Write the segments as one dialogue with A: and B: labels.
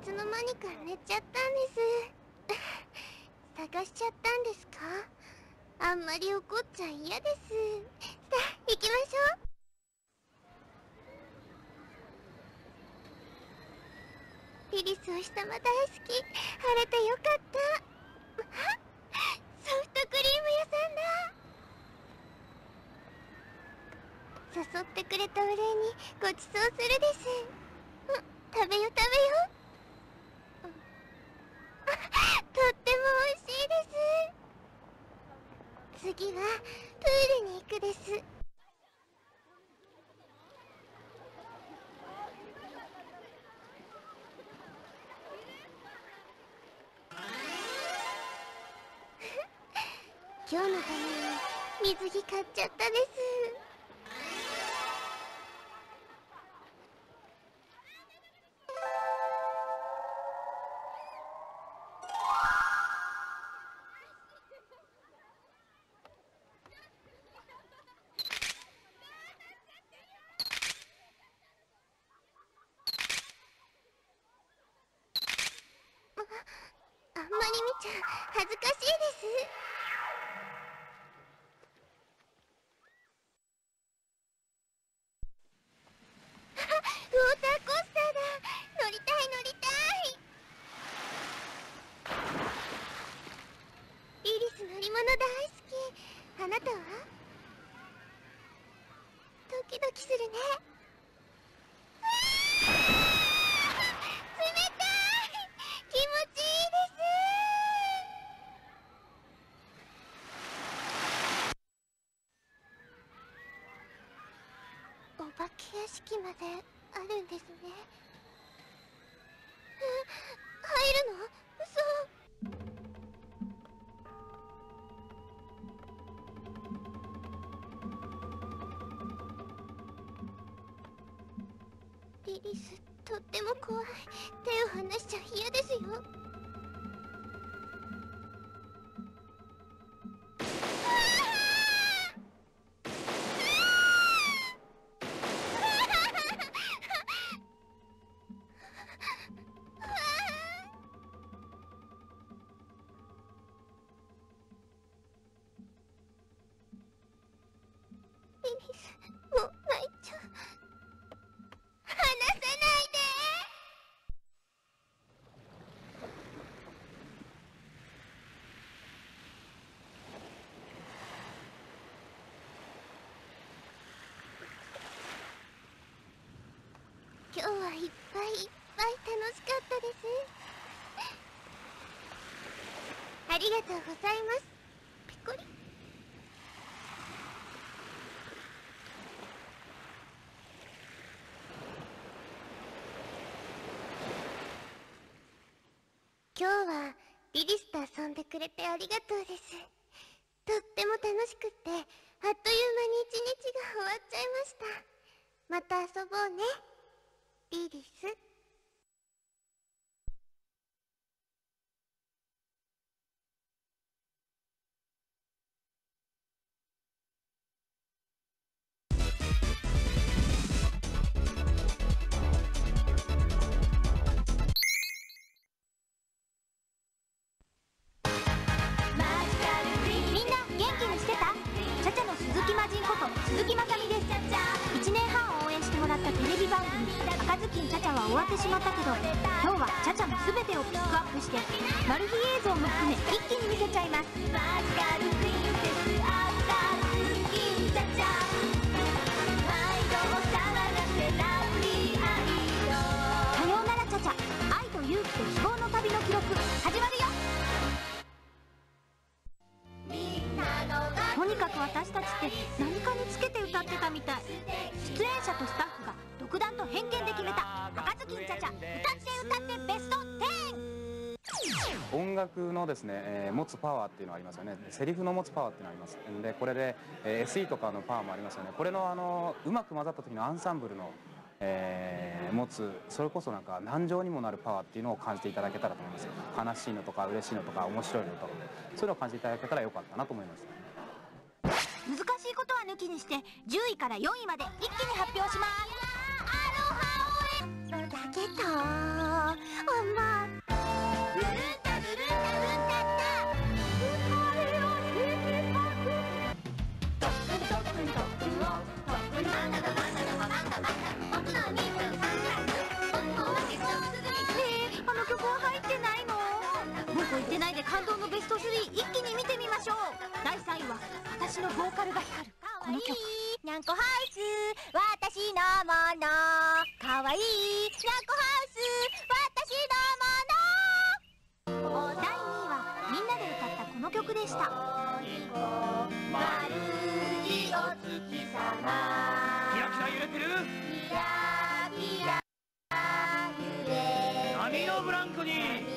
A: つの間にか寝ちゃったんです探しちゃったんですか？あんまり怒っちゃ嫌です。さあ行きましょう。リリスお日様大好き。晴れてよかった。ソフトクリーム屋さんだ。誘ってくれたお礼にごちそうするです。食べよ食べよ。とっても美味しいです。次はプールに行くです。今日のために水着買っちゃったです。あんまり見ちゃ恥ずかしいです。ウォーターコースターだ。乗りたい乗りたい。リリス乗り物大好き。あなたは？ドキドキするね。冷たい。気持ちいいです。お化け屋敷まであるんですね。入るの？嘘。リリス、とっても怖い。手を離しちゃ嫌ですよ。リリス、もう泣いちゃう。離さないで。今日はいっぱいいっぱい楽しかったです。ありがとうございます。ペコリ。今日はリリスと遊んでくれてありがとうです。とっても楽しくって、あっという間に一日が終わっちゃいました。また遊ぼうね、リリス。
B: みんな元気にしてた？チャチャの鈴木魔人こと鈴木まさみです。1年半応援してもらったテレビ番組「赤ずきんチャチャ」は終わってしまったけど、今日はチャチャの全てをピックアップしてマル秘映像も含め一気に見せちゃいます。さようならチャチャ、愛と勇気と希望の旅の記録始まるよ。とにかく私たちって何かにつけて歌ってたみたい。出演者とスタッフが独断と偏見で決めた赤ずきんチャチャ歌って歌ってベスト10。
C: 音楽のですね、持つパワーっていうのがありますよね。セリフの持つパワーっていうのがありますんで、これで、SE とかのパワーもありますよね。これのうまく混ざった時のアンサンブルの、持つそれこそなんか何乗にもなるパワーっていうのを感じていただけたらと思います。悲しいのとか嬉しいのとか面白いのとか、そういうのを感じていただけたらよかったなと思います。
B: 難しいことは抜きにして10位から4位まで一気に発表します。
A: だけど
B: 言ってないで感動のベスト3一気に見てみましょう。第3位は私のボーカルが光るこの曲。
A: にゃんこハウス私のもの、かわいいにゃんこハウス私のもの。
B: 第2位はみんなで歌ったこの曲でした。
A: 丸いお月様、
D: キラキラ揺れてる
A: キラキラ揺れ
D: 波のブランコに。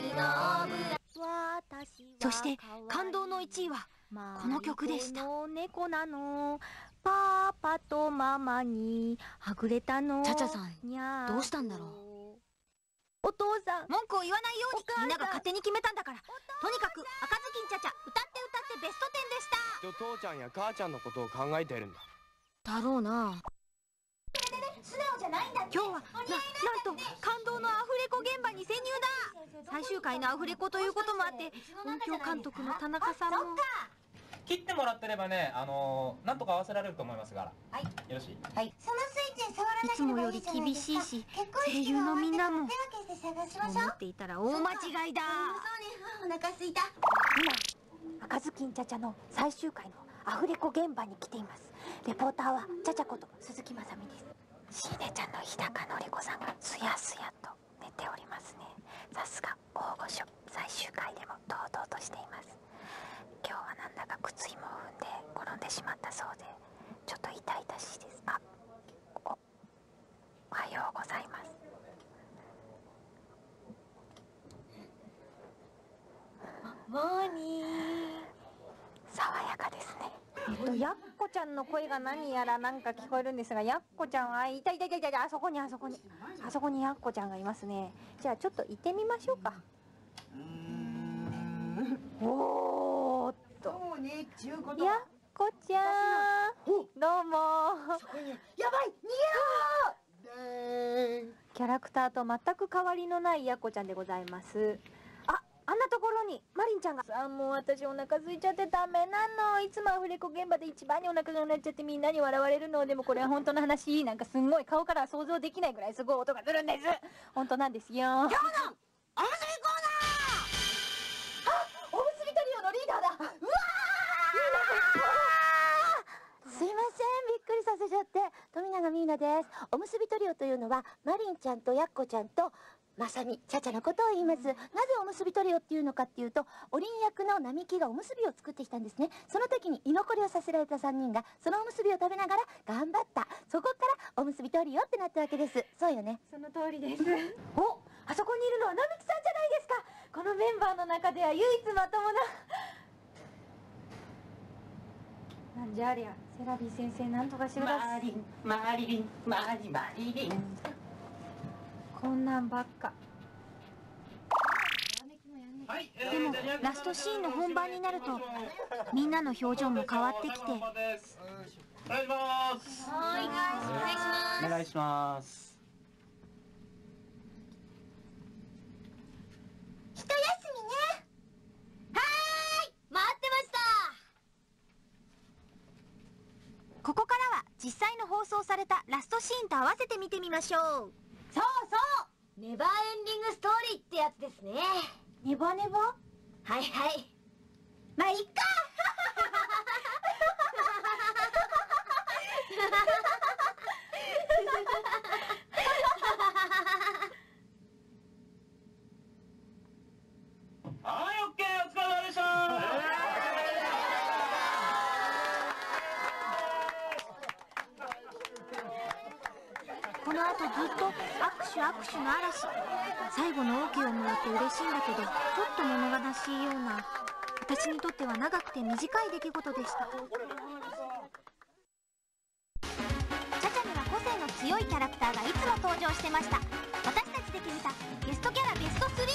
B: そして感動の1位はこの曲でした。
E: 猫なのパパとママにはぐれたの。
B: チャチャさんどうしたんだろう。
E: お父さん、
B: 文句を言わないように
E: お母さん
B: みんなが勝手に決めたんだから。とにかく赤ずきんちゃちゃ歌ってベスト10でした。
F: きっと父ちゃんや母ちゃんのことを考えてるんだ。
B: だろうな。
A: 素直じゃないんだって。
B: 今日はなんと感動のアフレコ現場に潜入だ。最終回のアフレコということもあって音響監督の田中さんも。
C: 切ってもらってればね、なんとか合わせられると思いますから。
A: はい、
C: よろしい。
A: そのスイッチに触らなければいいじゃないですか。
B: いつもより厳しいし声優のみんなも
A: 手分けして探しましょう。
B: 思っていたら大間違いだ。
A: そうね、お腹すいた。
E: 今赤ずきんちゃちゃの最終回のアフレコ現場に来ています。レポーターはちゃちゃこと鈴木まさみです。しーねちゃんの日高のり子さんがすやすやと寝ておりますね。さすが大御所、最終回でも堂々としています。今日はなんだか靴ひもを踏んで転んでしまったそうで、ちょっと痛々しいです。おはようございます。モーニー。爽やかですね。やっこちゃんの声が何やらなんか聞こえるんですが、やっこちゃんは、いた、あそこにやっこちゃんがいますね。じゃあちょっと行ってみましょうか。おーっと。やっこちゃん。どうも。やばい、逃げろー。キャラクターと全く変わりのないやっこちゃんでございます。あんなところにマリンちゃんが。さあ、もう私お腹空いちゃってダメなの。いつもアフレコ現場で一番にお腹が鳴っちゃってみんなに笑われるの。でもこれは本当の話。なんかすんごい顔からは想像できないぐらいすごい音がするんです。本当なんですよ。今日のおむすびコーナー。おむすびトリオのリーダーだ。うわー、すいません、びっくりさせちゃって。富永ミーナです。おむすびトリオというのはマリンちゃんとやっこちゃんとまさみ、ちゃちゃのことを言います。なぜおむすびトリオっていうのかっていうと、おりん役の並木がおむすびを作ってきたんですね。その時に居残りをさせられた3人がそのおむすびを食べながら頑張った。そこからおむすびトリオってなったわけです。そうよね。その通りです。お、あそこにいるのは並木さんじゃないですか。このメンバーの中では唯一まともな。なんじゃありゃ、セラビー先生なんとかしろだ。
D: マリリン
E: こんなんばっか。
B: でもラストシーンの本番になるとみんなの表情も変わってきて。
D: お願いします。
C: お願いします。
A: 一休みね。はーい、待ってました。
B: ここからは実際の放送されたラストシーンと合わせて見てみましょう。
A: そうそう、ネバーエンディングストーリーってやつですね。
E: ネバネバ。
A: はいはい、まあいっか。
D: はい、オッケー、お疲れ様でした。
B: この後ずっと握手の嵐。最後の OK をもらって嬉しいんだけどちょっと物悲しいような、私にとっては長くて短い出来事でした。チャチャには個性の強いキャラクターがいつも登場してました。私たちで決めたゲストキャラベスト3。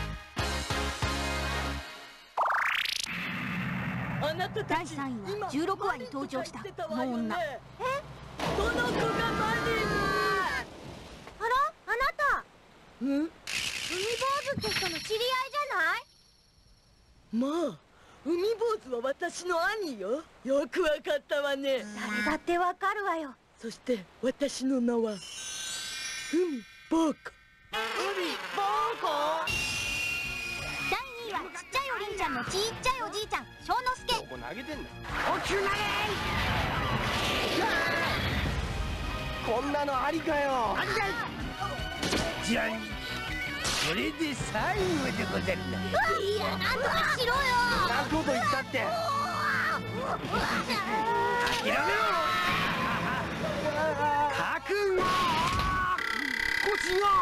B: 第3位は16話に登場したこの女。
E: この子がマリン。
B: あら、あなた。
E: うん？
B: って人の知り合いじゃない？
G: まあ、海坊主は私の兄よ。よくわかったわね。
B: 誰だってわかるわよ。
G: そして私の名は海坊子。
B: 第2位はちっちゃいおりんちゃんのちっちゃいおじいちゃん小之助。
F: ここ投げてんだ。こんなのありかよ。
H: じゃん、これで最後でござるな。
B: いや、なんとかしろよ。
F: なこと言ったって
H: 諦めろ。覚悟。腰が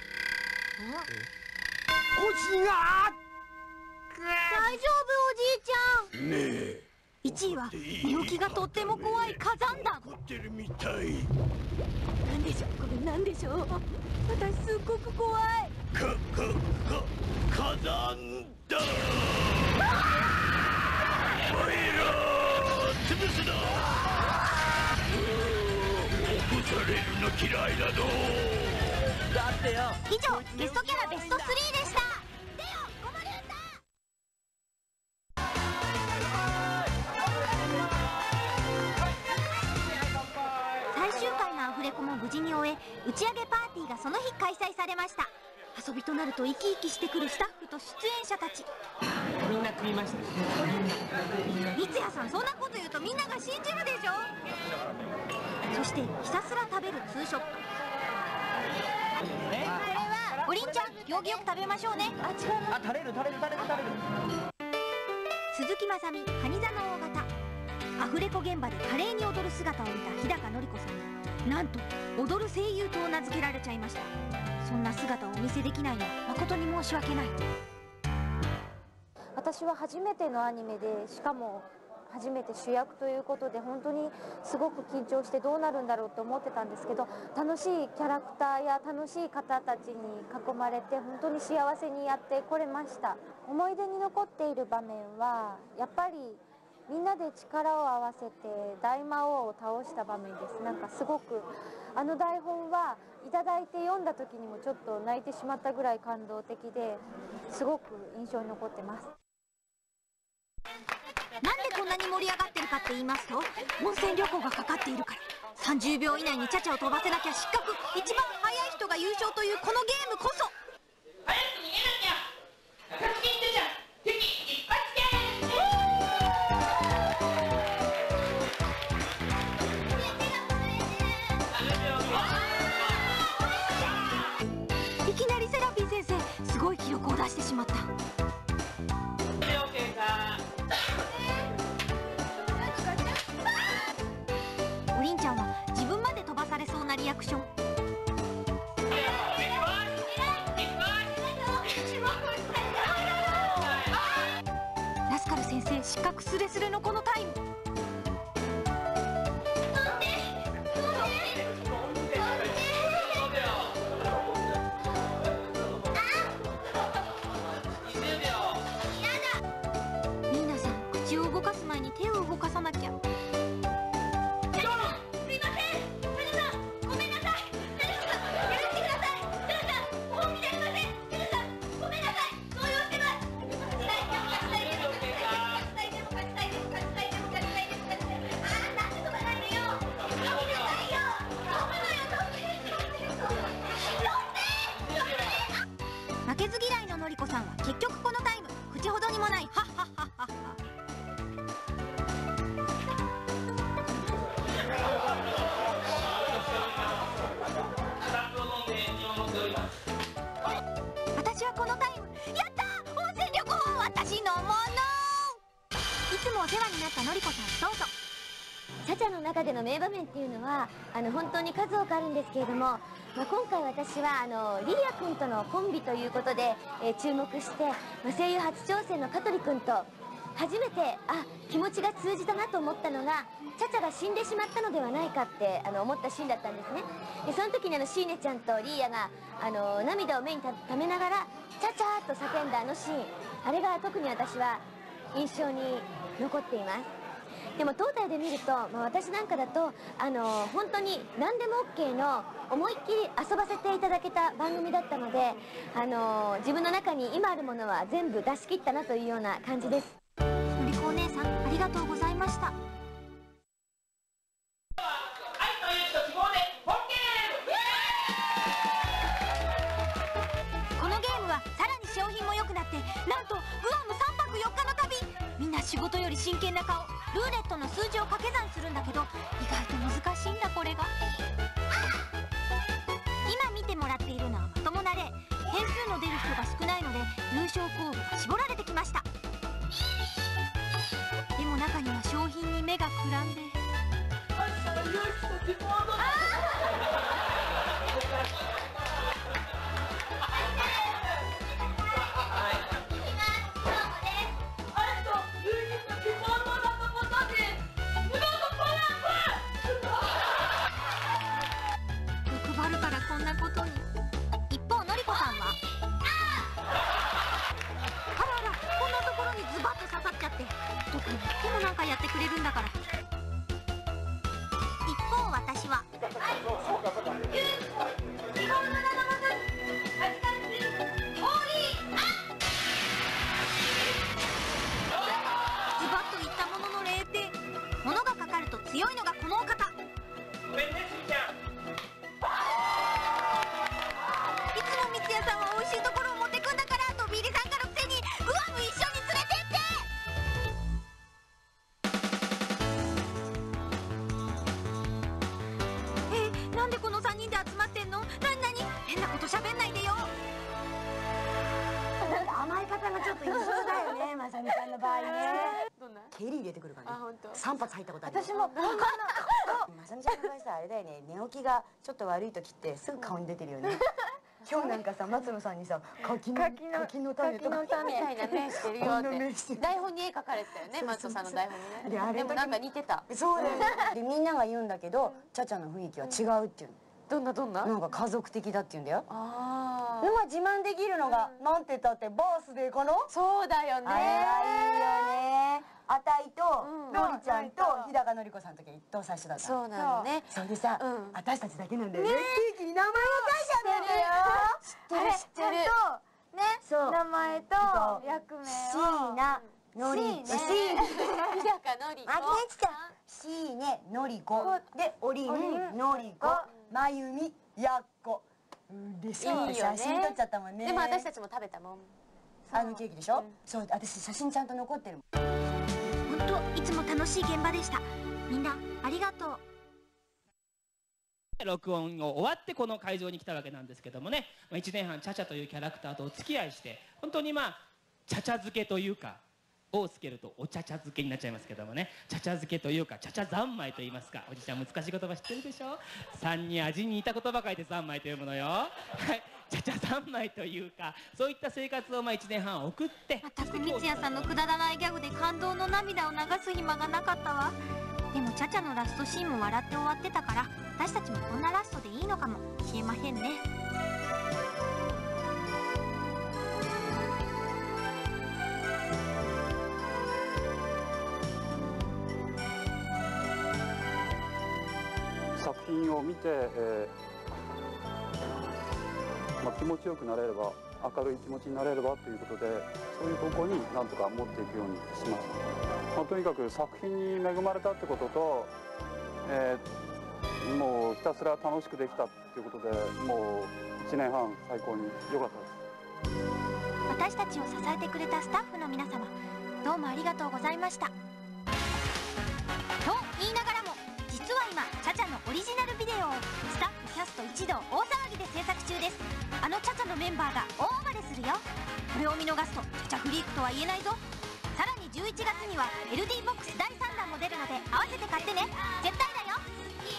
B: 大丈夫おじいちゃん。
H: ねえ、
B: 1位は病気がとっても怖い火山弾。
H: 怒ってるみたい。
B: なんでしょう、これなんでしょう。私すっごく怖い。
H: 火山だ。燃えろ、潰すな。起こされるの嫌いだぞ。
F: だってよ。
B: 以上ゲストキャラベスト3でした。でよ、子守歌。最終回のアフレコも無事に終え、打ち上げパーティーがその日開催されました。遊びとなると生き生きしてくるスタッフと出演者たち。
F: みんな食いました。
B: 三ツ矢さん、そんなこと言うとみんなが信じるでしょ。そしてひたすら食べるツーショット。おりんちゃん、行儀よく食べましょうね。
F: あ、垂れる。
B: 鈴木まさみ、蟹座の大型。アフレコ現場で華麗に踊る姿を見た日高のり子さんに、なんと踊る声優と名付けられちゃいました。そんな姿をお見せできないのは誠に申し訳ない。
E: 私は初めてのアニメで、しかも初めて主役ということで、本当にすごく緊張してどうなるんだろうと思ってたんですけど、楽しいキャラクターや楽しい方たちに囲まれて本当に幸せにやってこれました。思い出に残っている場面はやっぱりみんなで力を合わせて大魔王を倒した場面です。なんかすごくあの台本はいただいて読んだ時にもちょっと泣いてしまったぐらい感動的で、すごく印象に残ってます。
B: なんでこんなに盛り上がってるかって言いますと、温泉旅行がかかっているから。30秒以内にチャチャを飛ばせなきゃ失格。一番速い人が優勝というこのゲームこそ。
D: 早く逃げなきゃ。高木ってじゃん。敵一発
B: いきなりセラピー先生、すごい記録を出してしまった。おりんちゃんは自分まで飛ばされそうなリアクション。ラスカル先生失格スレスレのこのタイム。ミーナさん、口を動かす前に手を動かさなきゃ。負けず嫌いののりこさんは結局このタイム、口ほどにもないハッハッハッハッハ。私はこのタイム、やったー、温泉旅行私のもの。いつもお世話になったのりこさん、どうぞ。
A: チャチャの中での名場面っていうのは本当に数多くあるんですけれども、今回私はリーヤ君とのコンビということで、注目して、声優初挑戦の香取君と初めて気持ちが通じたなと思ったのが、チャチャが死んでしまったのではないかって思ったシーンだったんですね。でその時にシーネちゃんとリーヤが涙を目にためながら「チャチャー」と叫んだあのシーン、あれが特に私は印象に残っています。 でもトータルで見ると、私なんかだと本当に何でも OK の思いっきり遊ばせていただけた番組だったので、自分の中に今あるものは全部出し切ったなというような感じです。
B: のりこお姉さん、ありがとうございました。このゲームはさらに商品も良くなって、なんとグアム3泊4日の旅。みんな仕事より真剣な顔。ルーレットの数字を掛け算するんだけど、意外と難しいんだこれが。今見てもらっているのはまともな例。点数の出る人が少ないので優勝候補が絞られてきました。でも中には商品に目がくらんで、欲張るからこんなことに。一方のりこさんは、あらあら、こんなところにズバッと刺さっちゃって。特にでもなんかやってくれるんだから。一方私は、ズバッといったものの0点。物がかかると強いのがこのお方。
D: ごめんね、すみちゃん。
B: いつも三ツ矢さんは美味しいところを持ってくんだからとビリさんがのくせに、グアム一緒に連れてって。なんでこの3人で集まってんの？何変なこと喋んないでよ。
G: なんか甘い方がちょっと異常だよね、まさみちゃんの場合ね。
I: どんな？
G: 蹴り入れてくるからね。
I: あ、本当。
G: 3発入ったことあるよ。
E: 私も
G: まさみちゃんの場合さ、あれだよね、寝起きがちょっと悪い時ってすぐ顔に出てるよね。今日なんかさ、松野さんにさ、柿の種とか
I: みたいな目してるよ
G: こんな目
I: っ
G: してる。
I: て台本に絵描かれてたよね、松尾さんの台本にね。
G: であれ
I: でもなんか似てた。
G: そうだよね。でみんなが言うんだけど、チャチャの雰囲気は違うっていう
I: どんなどんな？
G: の。なんか家族的だって言うんだよ。
I: あ
G: でも自慢できるのが、なんて言ったってバースデーかな。
I: あ、そうだよね。
G: あれはいいよね。あたいとのりちゃんと日高のり子さんの時は一等最初だった。
I: そうなのね。
G: それでさ、
I: うん
G: 私たちだけなんだよね。ケーキに名前が書いてあるんだよ。
I: 知ってる。
E: ね、
G: そう
E: 名前と役名を
G: 椎名のり子。
I: 日高のり子。
G: あ、ねちゃん。椎名のり子でおりんのり子まゆみやっこ。嬉しい。
I: いいよね。
G: 写真撮っちゃったもんね。
I: でも私たちも食べたもん。
G: あのケーキでしょ。そう、私写真ちゃんと残ってるもん。
B: 本当いつも楽しい現場でした。みんなありがとう。
J: 録音を終わってこの会場に来たわけなんですけどもね、1年半チャチャというキャラクターとお付き合いして、本当にチャチャ漬けというか、「お」をつけるとお茶茶漬けになっちゃいますけどもね、チャチャ漬けというかチャチャ三昧と言いますか。おじちゃん難しい言葉知ってるでしょ。3に味に似た言葉書いて三昧と読むのよ。はい、チャチャ三昧というか、そういった生活を1年半送って、
B: またく三ツ矢さんのくだらないギャグで感動の涙を流す暇がなかったわ。でもチャチャのラストシーンも笑って終わってたから、私たちもこんなラストでいいのかもしれませんね。
K: 作品を見て、気持ちよくなれれば、明るい気持ちになれればということで、そういう方向になんとか持っていくようにしました。とにかく作品に恵まれたってことと、もうひたすら楽しくできたっていうことで、もう1年半最高に良かったです。
B: 私たちを支えてくれたスタッフの皆様、どうもありがとうございました。と言いながらも、実は今チャチャのオリジナルビデオをスタッフキャスト一同大騒ぎで制作中です。あのチャチャのメンバーが大暴れするよ。これを見逃すとチャチャフリークとは言えないぞ。さらに11月には LD ボックス第3弾も出るので、合わせて買ってね。絶対だよ。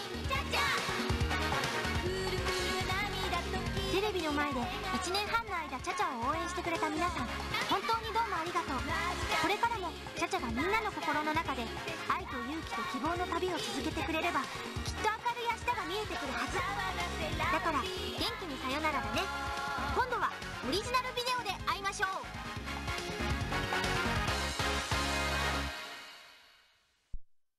B: テレビの前で1年半の間チャチャを応援してくれた皆さん、本当にどうもありがとう。これからもチャチャがみんなの心の中で愛と勇気と希望の旅を続けてくれれば、きっと明るい明日が見えてくるはずだから、元気にさよならだね。今度はオリジナルビデオで会いましょう。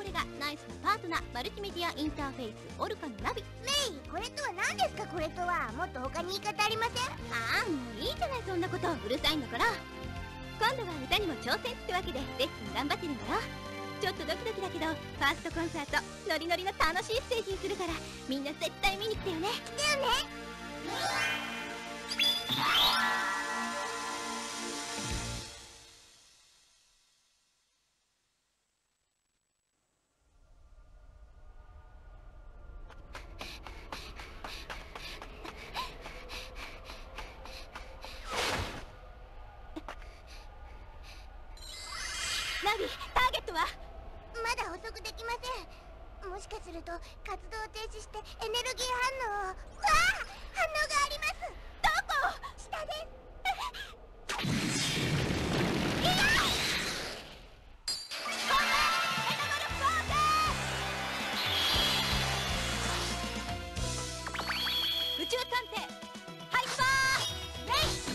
A: これがナイスなパートナー、マルチメディアインターフェイスオルカのナビ。メイ、これとは何ですか？これとはもっと他に言い方ありません？ああ、もういいじゃない、そんなこと。うるさいんだから。今度は歌にも挑戦ってわけでレッスン頑張ってるんだよ。ちょっとドキドキだけど、ファーストコンサートノリノリの楽しいステージにするから、みんな絶対見に来てよね。来てよね。ナビ、ターゲットは？まだ捕捉できません。もしかすると活動を停止してエネルギー反応を。わあ、反応があります。どこ？下です。いや！宇宙探偵ハイパーレイ。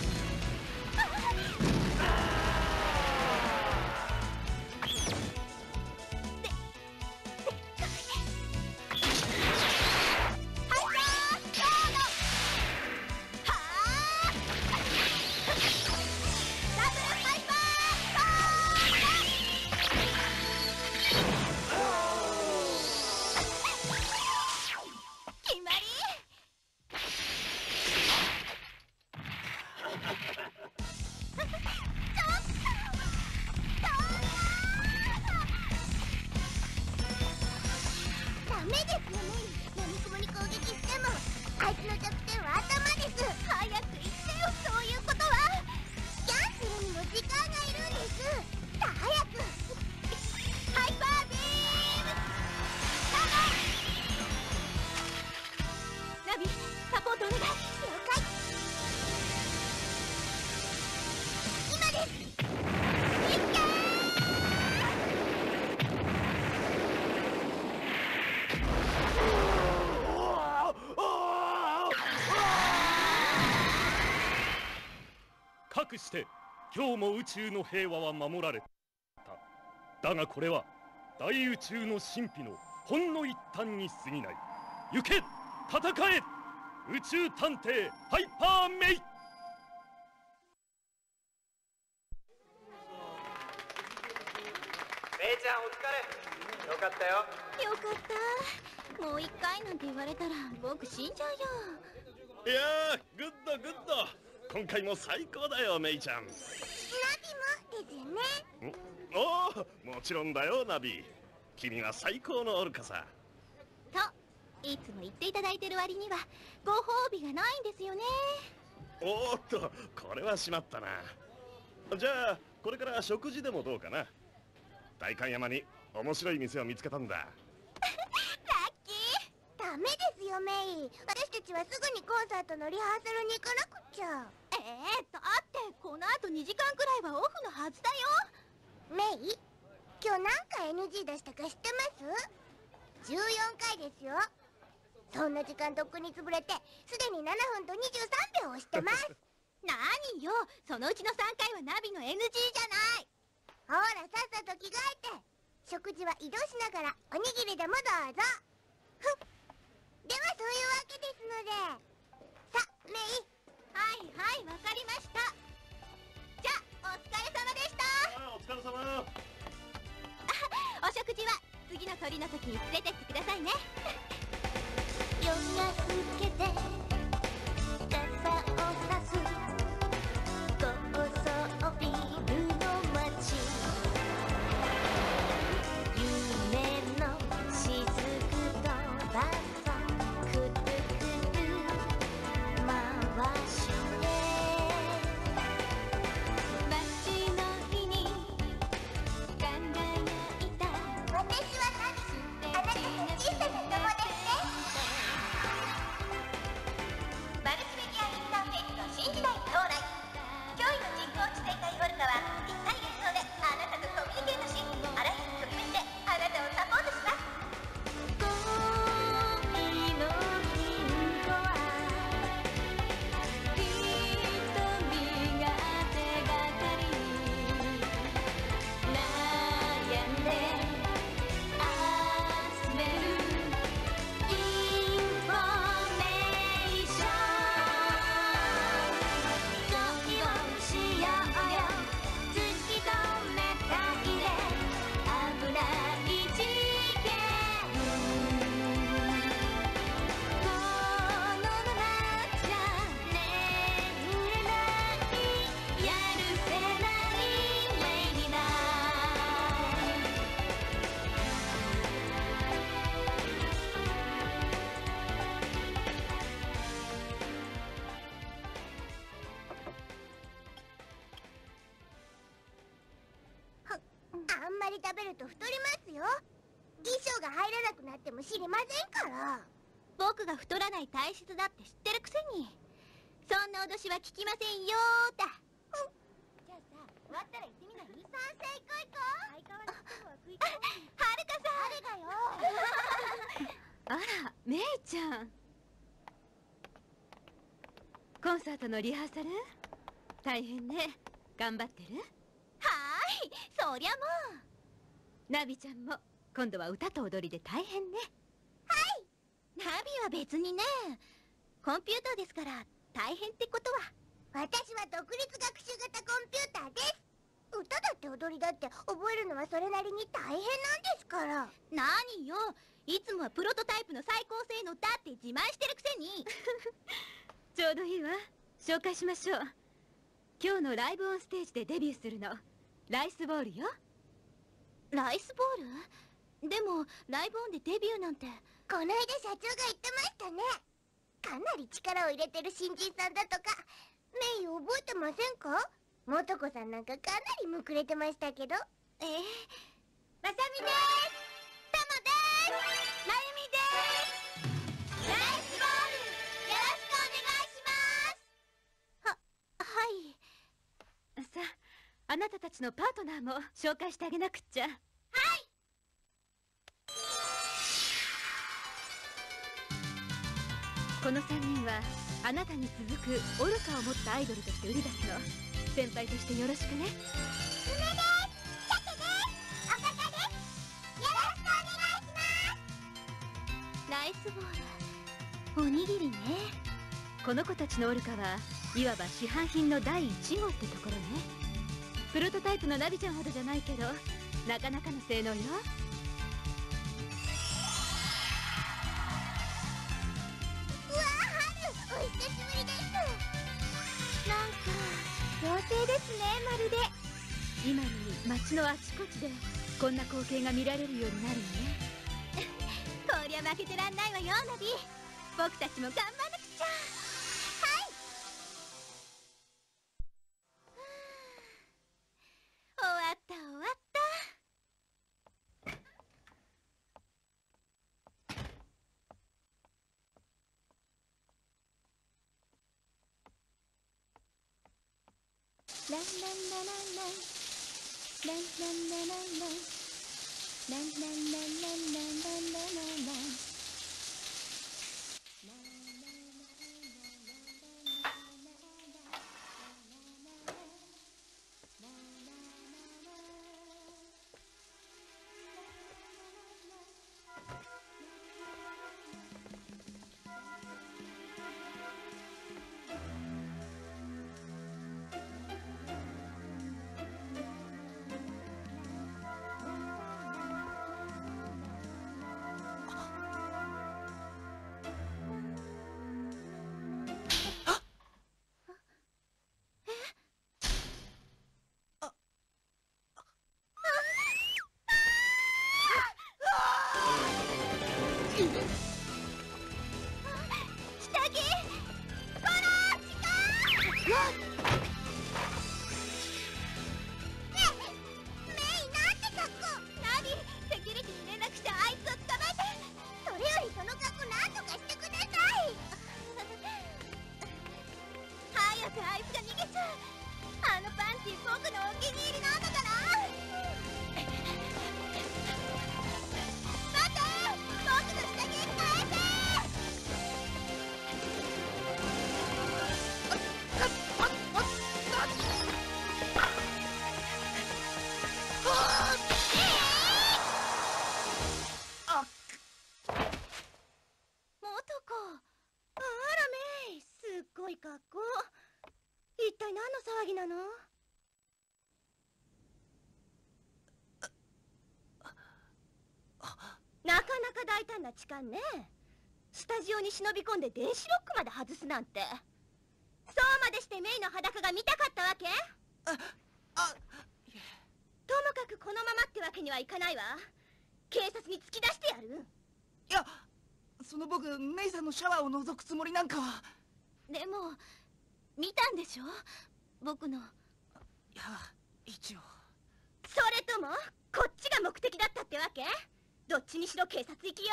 L: かくして今日も宇宙の平和は守られた。だがこれは大宇宙の神秘のほんの一端に過ぎない。行け、戦え、宇宙探偵ハイパーメイ。
F: メイちゃんお疲れ。よかったよ。
A: よかった。もう一回なんて言われたら僕死んじゃうよ。
L: いやー、グッドグッド。今回も最高だよ、メイちゃん。
A: ナビもですよね。
L: おお、もちろんだよ、ナビ。君は最高のオルカさ。
A: といつも言っていただいてる割にはご褒美がないんですよね。
L: おーっと、これはしまったな。じゃあこれから食事でもどうかな。代官山に面白い店を見つけたんだ。
A: ラッキー。ダメですよ、メイ。私たちはすぐにコンサートのリハーサルに行かなくちゃ。だってこの後2時間くらいはオフのはずだよ。メイ、今日何回 NG 出したか知ってます？14回ですよ。そんな時間とっくに潰れてすでに7分と23秒押してます。何よ、そのうちの3回はナビの NG じゃない。ほら、さっさと着替えて。食事は移動しながらおにぎりでもどうぞ。ではそういうわけですので、さ、メイ。はいはい、わかりました。じゃあお疲れ様でした。
L: お疲れ様。
A: お食事は次の鳥の時に連れてってくださいね。夜が更けて傘を差す高層ビルの街、夢の雫飛ばそうくるくる回して街の日に輝いた。私はナビ、あなたの小さな友ですね。 べると太りますよ。衣装が入らなくなっても知りませんから。
B: 僕が太らない体質だって知ってるくせに、そんな脅しは聞きませんよーだ。じゃあさ、終わったら行ってみない？
A: 賛成行こう行こう。
B: 相変わらず今日は食い込み。はるかさん。
A: 誰がよ。
M: あら、メイちゃん。コンサートのリハーサル？大変ね。頑張ってる？
B: はーい、そりゃもう。
M: ナビちゃんも今度は歌と踊りで大変ね。
B: はい。ナビは別にね、コンピューターですから大変ってことは。
A: 私は独立学習型コンピューターです。歌だって踊りだって覚えるのはそれなりに大変なんですから。
B: 何よ、いつもはプロトタイプの最高性能だって自慢してるくせに。
M: ちょうどいいわ。紹介しましょう。今日のライブオンステージでデビューするのライスボールよ。
B: ライスボール？でもライブオンでデビューなんて。
A: この間社長が言ってましたね。かなり力を入れてる新人さんだとか。メイ覚えてませんか？素子さんなんかかなりむくれてましたけど。まさみです。タマです。まゆみです。ライスボールよろしくお願いします。
B: はい。
M: さあ、あなたたちのパートナーも紹介してあげなくっちゃ。はい。この3人はあなたに続くオルカを持ったアイドルとして売り出すの。先輩としてよろしくね。
A: 梅です。シャケです。おかかです。よろしくお願いします。
B: ライスボール、おにぎりね。
M: この子たちのオルカはいわば市販品の第1号ってところね。プロトタイプのナビちゃんほどじゃないけどなかなかの性能よ。
A: お久しぶりです。
B: なんか妖精ですね、まるで。
M: 今に街のあちこちでこんな光景が見られるようになるのね。
B: こりゃ負けてらんないわよ、ナビ。僕たちも頑張んなくちゃ。
A: はい。
B: 終わった終わった。ランランラランランランランラランランランランランランランランランランラン。一体何の騒ぎなの？なかなか大胆な痴漢ね。スタジオに忍び込んで電子ロックまで外すなんて。そうまでしてメイの裸が見たかったわけ？ともかくこのままってわけにはいかないわ。警察に突き出してやる。
N: いや、その僕メイさんのシャワーを覗くつもりなんかは。
B: でも見たんでしょ、僕の。
N: いや、一応。
B: それともこっちが目的だったってわけ？どっちにしろ警察行きよ。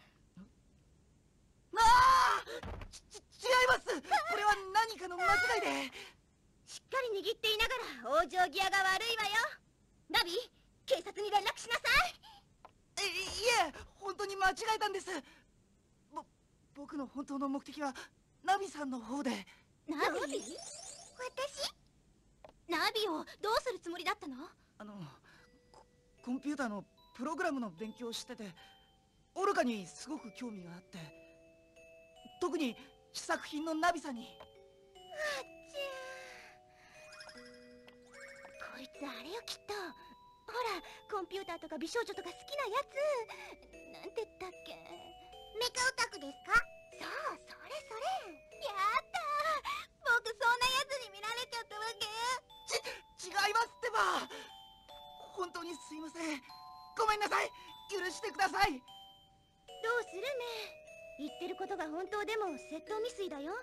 N: ああ、違います。これは何かの間違いで。
B: しっかり握っていながら往生際が悪いわよ。ナビ、警察に連絡しなさい。
N: いえ、本当に間違えたんです。僕の本当の目的はナビさんの方で。
B: ナビ？私？ナビをどうするつもりだったの？
N: コンピューターのプログラムの勉強をしてて、オルカにすごく興味があって、特に試作品のナビさんに。
B: あっちゃー。こいつあれよきっと。ほら、コンピューターとか美少女とか好きなやつ。なんて言ったっけ？
A: メカオタクですか？
B: そう、それそれ。やったー。僕そんなやつに見られちゃったわけ？
N: 違いますってば。本当にすいません。ごめんなさい。許してください。
B: どうするね。言ってることが本当でも窃盗未遂だよ。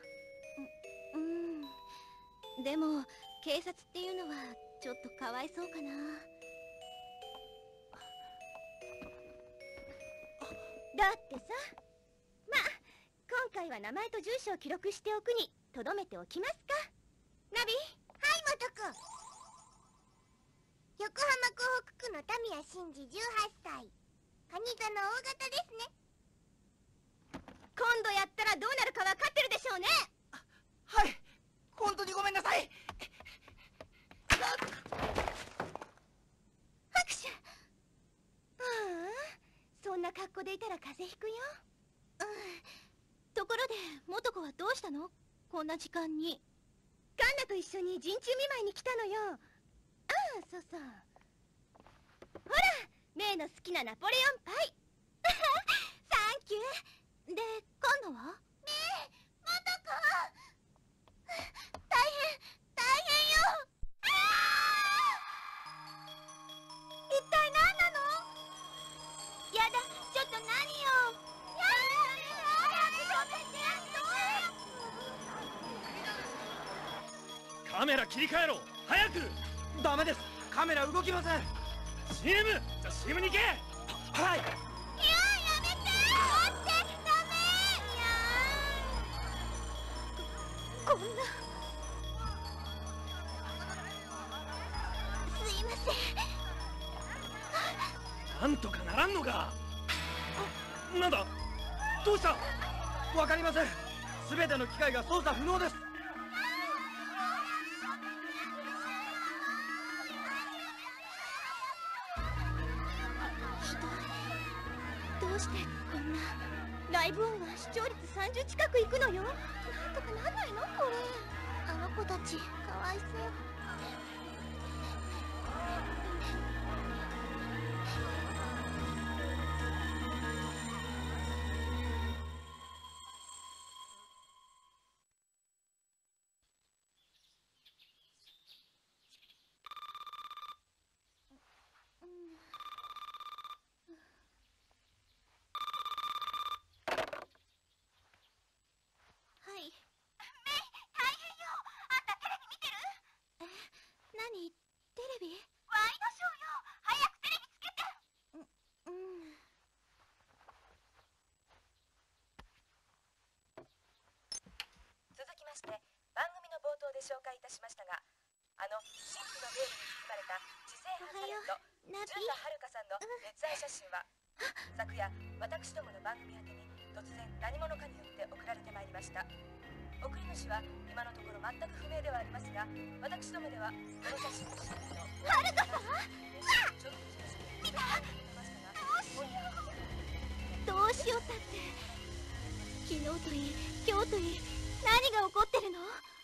B: でも警察っていうのはちょっとかわいそうかな。だってさ、まあ今回は名前と住所を記録しておくにとどめておきますか。ナビ。
A: はい、元くん。横浜港北区の田宮真司18歳。カニ座の大型ですね。
B: 今度やったらどうなるか分かってるでしょうね。
N: はい、本当にごめんなさい。
B: 拍手。そんな格好でいたら風邪ひくよ。ところで元子はどうしたの？こんな時間に。カンナと一緒に陣中見舞いに来たのよ。そうそう。ほら、メイの好きなナポレオンパイ。サンキュー。で、カンナは？
A: ねえ、元子。大変よ。
B: 一体何なの？やだ、ちょっと何よ。
L: カメラ切り替えろ、早く。
F: ダメです、カメラ動きません。
L: CM、 じゃあ CM に行け。
F: はい。
A: いや、やめて。待って、ダメ。いや
B: こんな。すいません。
L: なんとかならんのか。なんだ、どうした？
F: わかりません。すべての機械が操作不能です。
B: どうしてこんな。ライブ音は視聴率30近くいくのよ。なんとかなんないのこれ。
A: あの子たちかわいそう。
B: 何？テレビ？
A: ワイドショーよ。早くテレビつけて。
G: 続きまして番組の冒頭で紹介いたしましたが、神秘のベールに包まれた知性派タレント純田遥さんの熱愛写真は昨夜私どもの番組宛てに突然何者かによって送られてまいりました。送り主は今のところ全く不明ではありますが、私どもではこの写真の真偽の
B: はるかさん？
G: 見た？
B: どうしようったって。昨日といい今日といい何が起こってるの？